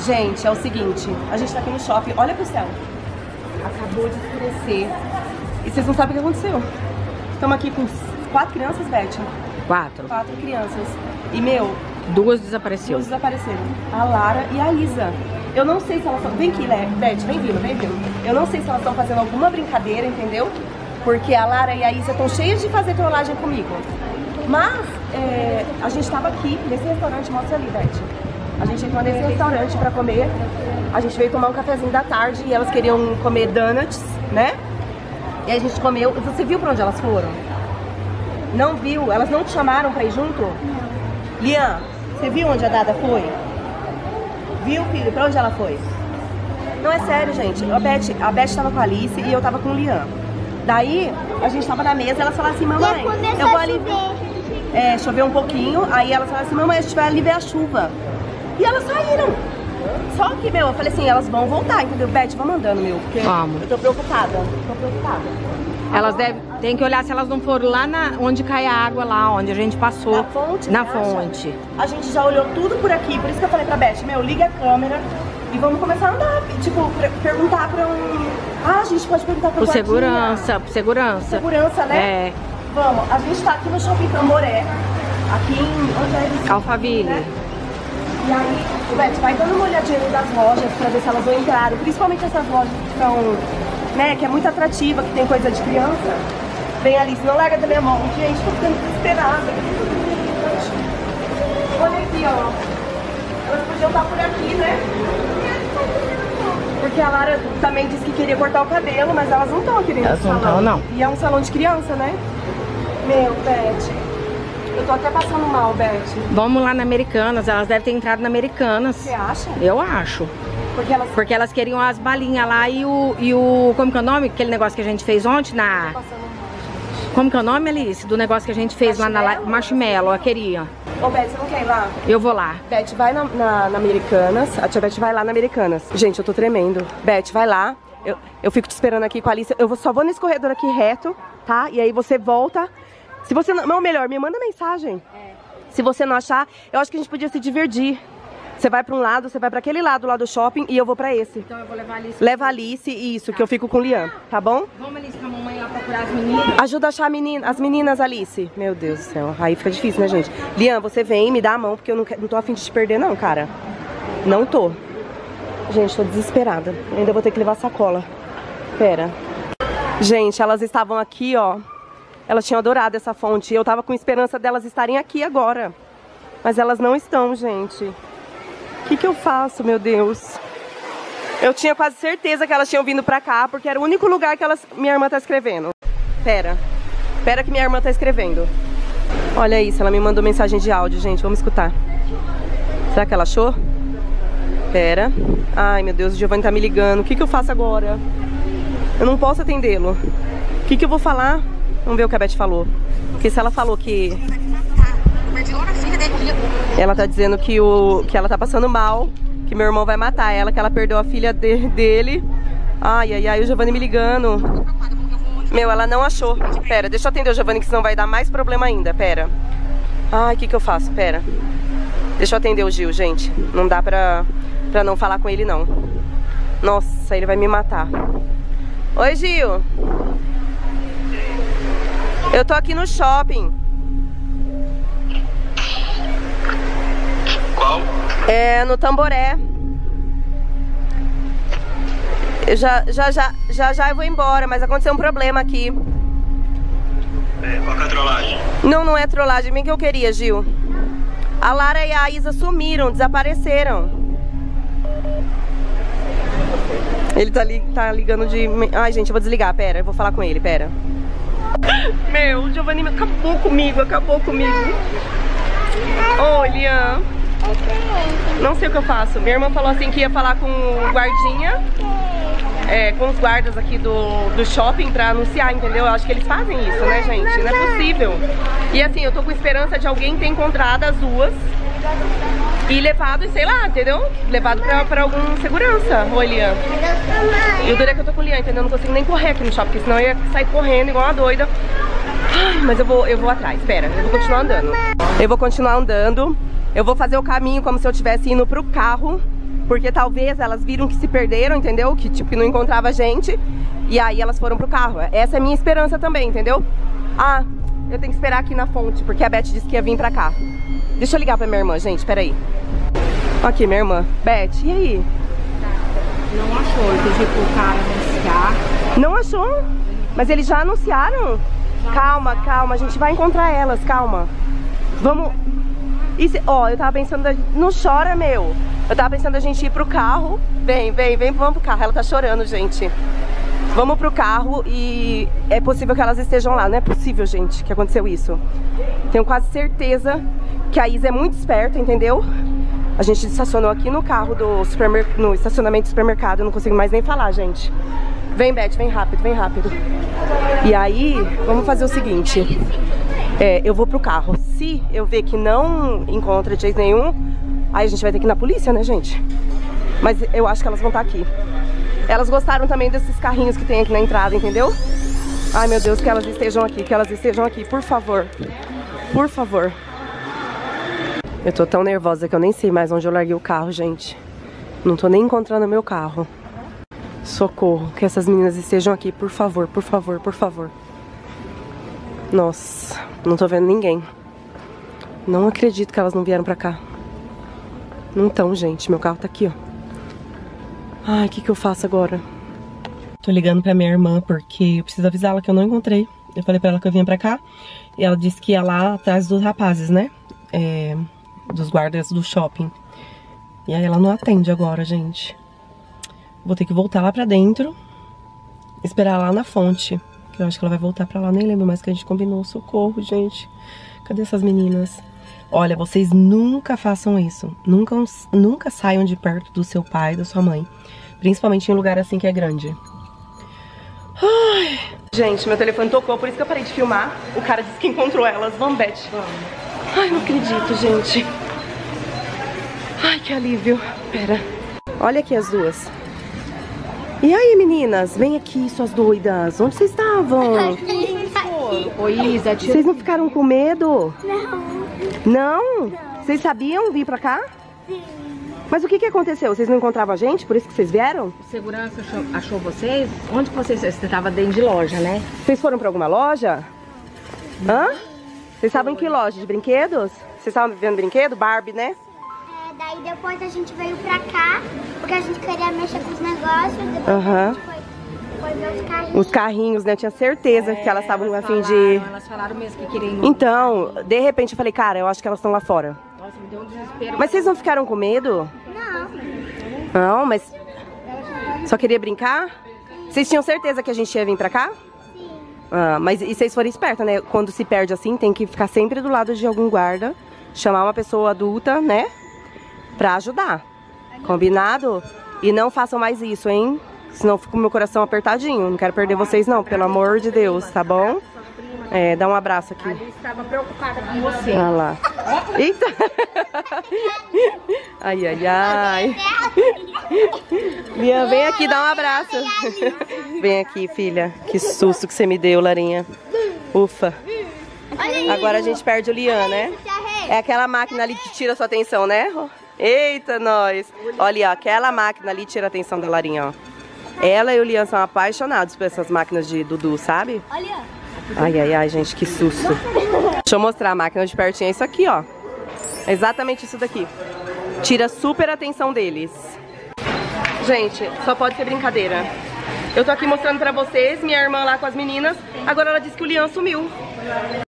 Gente, é o seguinte, a gente tá aqui no shopping, olha pro céu. Acabou de escurecer. E vocês não sabem o que aconteceu. Estamos aqui com 4 crianças, Beth? 4. 4 crianças. E, meu... 2 desapareceram. 2 desapareceram. A Lara e a Isa. Eu não sei se elas estão... Vem aqui, Beth, vem vindo. Eu não sei se elas estão fazendo alguma brincadeira, entendeu? Porque a Lara e a Isa estão cheias de fazer trollagem comigo. Mas, a gente tava aqui, nesse restaurante, mostra ali, Beth. A gente entrou nesse restaurante pra comer. A gente veio tomar um cafezinho da tarde e elas queriam comer donuts, né? E aí a gente comeu. Você viu pra onde elas foram? Não viu? Elas não te chamaram pra ir junto? Não. Lian, você viu onde a Dada foi? Viu, filho? Pra onde ela foi? Não, é sério, gente. A Beth tava com a Alice e eu tava com o Lian. Daí, a gente tava na mesa e elas falaram assim, mamãe, eu vou ali ver. Choveu um pouquinho, aí elas falaram assim, mamãe, a gente vai ali ver a chuva. E elas saíram. Só que, meu, eu falei assim, elas vão voltar, entendeu? Beth, vamos andando, meu, porque eu tô preocupada. Elas tem que olhar se elas não foram lá onde cai a água, lá onde a gente passou. Na fonte? Na fonte. A gente já olhou tudo por aqui, por isso que eu falei pra Beth, meu, liga a câmera e vamos começar a andar. Tipo, perguntar pra a gente pode perguntar pra segurança. Segurança, né? É. Vamos, a gente tá aqui no Shopping Tamboré, aqui em... Onde é isso? Alphaville. Né? E aí, Beth, vai dando uma olhadinha das lojas pra ver se elas vão entrar. Principalmente essas lojas que são, né, que é muito atrativa, que tem coisa de criança. Vem ali, se não larga da minha mão. Gente, tô ficando desesperada. Olha aqui, ó. Elas podiam estar por aqui, né? Porque a Lara também disse que queria cortar o cabelo, mas elas não estão aqui dentro do salão. Não. E é um salão de criança, né? Meu, Beth. Eu tô até passando mal, Beth. Vamos lá na Americanas, elas devem ter entrado na Americanas. Você acha? Eu acho. Porque elas queriam as balinhas lá e o... Como que é o nome? Aquele negócio que a gente fez ontem na... Tô passando mal, gente. Como que é o nome, Alice? Do negócio que a gente fez lá na Marshmallow, eu queria. Ô, Beth, você não quer ir lá? Eu vou lá. Beth, vai na Americanas. A tia Beth vai lá na Americanas. Gente, eu tô tremendo. Beth, vai lá. Eu fico te esperando aqui com a Alice. Só vou nesse corredor aqui reto, tá? E aí você volta. Se você não... melhor, me manda mensagem. Se você não achar, eu acho que a gente podia se divertir. Você vai pra um lado, você vai pra aquele lado lá do shopping e eu vou pra esse. Então eu vou levar a Alice. Leva a Alice e isso, que eu fico com o Lian, tá bom? Vamos, Alice, com a mamãe lá procurar as meninas. Ajuda a achar as meninas, Alice. Meu Deus do céu, aí fica difícil, né, gente? Lian, você vem, me dá a mão, porque eu não tô afim de te perder não, cara. Não tô. Gente, tô desesperada. Eu ainda vou ter que levar sacola. Pera. Gente, elas estavam aqui, ó. Elas tinham adorado essa fonte. Eu tava com esperança delas estarem aqui agora. Mas elas não estão, gente. O que eu faço, meu Deus? Eu tinha quase certeza que elas tinham vindo pra cá, porque era o único lugar que minha irmã tá escrevendo. Pera que minha irmã tá escrevendo. Olha isso, ela me mandou mensagem de áudio, gente. Vamos escutar. Será que ela achou? Pera. Ai, meu Deus, o Giovanni tá me ligando. O que eu faço agora? Eu não posso atendê-lo. O que eu vou falar? Vamos ver o que a Beth falou. Porque se ela falou que... Ela tá dizendo que ela tá passando mal, que meu irmão vai matar ela, que ela perdeu a filha dele. Ai, o Giovanni me ligando. Meu, ela não achou. Pera, deixa eu atender o Giovanni, que senão vai dar mais problema ainda. Pera. Ai, o que eu faço? Pera. Deixa eu atender o Gil, gente. Não dá pra não falar com ele, não. Nossa, ele vai me matar. Oi, Gil. Eu tô aqui no shopping. Qual? É, no Tamboré. Eu já eu vou embora, mas aconteceu um problema aqui. Qual que é a trollagem? Não é trollagem, bem que eu queria, Gil. A Lara e a Isa sumiram, desapareceram. Ele tá ligando de... Ai, gente, eu vou desligar, pera, eu vou falar com ele, pera. Meu, o Giovanni acabou comigo. Oi, Lian. Não sei o que eu faço. Minha irmã falou assim que ia falar com o guardinha, com os guardas aqui do shopping pra anunciar, entendeu? Eu acho que eles fazem isso, né, gente? Não é possível. E assim, eu tô com esperança de alguém ter encontrado as duas e levado, sei lá, entendeu? Levado pra algum segurança. Oi, Lian. E o duro é que eu tô com o Lian, entendeu? Eu não consigo nem correr aqui no shopping, porque senão eu ia sair correndo igual uma doida. Ai, mas eu vou atrás, espera, eu vou continuar andando. Eu vou fazer o caminho como se eu estivesse indo pro carro Porque talvez elas viram que se perderam, entendeu? Que tipo, que não encontrava a gente. E aí elas foram pro carro. Essa é a minha esperança também, entendeu? Ah, eu tenho que esperar aqui na fonte, porque a Beth disse que ia vir pra cá. Deixa eu ligar pra minha irmã, gente, peraí. Aqui, minha irmã. Beth, e aí? Não achou, eu pedi pro cara anunciar. Não achou? Mas eles já anunciaram? Calma, calma, a gente vai encontrar elas, calma. Vamos... Ó, eu tava pensando... Não chora, meu. Eu tava pensando a gente ir pro carro. Vem, vamos pro carro. Ela tá chorando, gente. Vamos pro carro e é possível que elas estejam lá. Não é possível, gente, que aconteceu isso. Tenho quase certeza que a Isa é muito esperta, entendeu? A gente estacionou aqui no carro do supermercado, no estacionamento do supermercado. Eu não consigo mais nem falar, gente. Vem, Beth, vem rápido, vem rápido. E aí, vamos fazer o seguinte. Eu vou pro carro. Se eu ver que não encontra de jeito nenhum, aí a gente vai ter que ir na polícia, né, gente? Mas eu acho que elas vão estar aqui. Elas gostaram também desses carrinhos que tem aqui na entrada, entendeu? Ai, meu Deus, que elas estejam aqui, por favor. Por favor. Eu tô tão nervosa que eu nem sei mais onde eu larguei o carro, gente. Não tô nem encontrando o meu carro. Socorro, que essas meninas estejam aqui, por favor, por favor, por favor. Nossa, não tô vendo ninguém. Não acredito que elas não vieram pra cá. Então, gente, meu carro tá aqui, ó. Ai, o que eu faço agora? Tô ligando pra minha irmã porque eu preciso avisá-la que eu não encontrei. Eu falei pra ela que eu vinha pra cá e ela disse que ia lá atrás dos rapazes, né? Dos guardas do shopping. E aí ela não atende agora, gente. Vou ter que voltar lá pra dentro, esperar lá na fonte. Que eu acho que ela vai voltar pra lá, nem lembro mais que a gente combinou. Socorro, gente. Cadê essas meninas? Olha, vocês nunca façam isso. Nunca saiam de perto do seu pai, da sua mãe. Principalmente em lugar assim que é grande. Ai. Gente, meu telefone tocou, por isso que eu parei de filmar. O cara disse que encontrou elas. Vamos, Beth. Vamos. Ai, não acredito, gente. Ai, que alívio. Pera. Olha aqui as duas. E aí, meninas? Vem aqui, suas doidas. Onde vocês estavam? Oi, Isa. Vocês não ficaram com medo? Não. Não? Vocês sabiam vir pra cá? Sim. Mas o que aconteceu? Vocês não encontravam a gente? Por isso que vocês vieram? O segurança achou vocês? Onde vocês estavam? Dentro de loja, né? Vocês foram pra alguma loja? Hã? Vocês estavam em que loja? De brinquedos? Vocês estavam vendo brinquedo? Barbie, né? Daí depois a gente veio pra cá, porque a gente queria mexer com os negócios. Depois a gente foi ver os carrinhos. Os carrinhos, né? Eu tinha certeza que elas estavam a fim de... Elas falaram mesmo que queriam... Então, de repente eu falei, cara, eu acho que elas estão lá fora. Nossa, me deu um desespero. Mas vocês não ficaram com medo? Não. Não, mas... Só queria brincar? Vocês tinham certeza que a gente ia vir pra cá? Sim. Ah, mas e vocês foram espertas, né? Quando se perde assim, tem que ficar sempre do lado de algum guarda. Chamar uma pessoa adulta, né? Pra ajudar. Combinado? E não façam mais isso, hein? Senão fica o meu coração apertadinho. Não quero perder vocês não, pelo amor de Deus, tá bom? Dá um abraço aqui. A Alice estava preocupada com você. Olha lá. Eita! Ai, ai, ai. Lian, vem aqui dar um abraço. Vem aqui, filha. Que susto que você me deu, Larinha. Ufa. Agora a gente perde o Lian, né? É aquela máquina ali que tira a sua atenção, né? Eita, nós. Olha, ó, aquela máquina ali tira a atenção da Larinha, ó. Ela e o Lian são apaixonados por essas máquinas de Dudu, sabe? Olha. Ai, ai, ai, gente, que susto. Deixa eu mostrar a máquina de pertinho. É isso aqui, ó. É exatamente isso daqui. Tira super atenção deles. Gente, só pode ser brincadeira. Eu tô aqui mostrando pra vocês, minha irmã lá com as meninas. Agora ela disse que o Lian sumiu.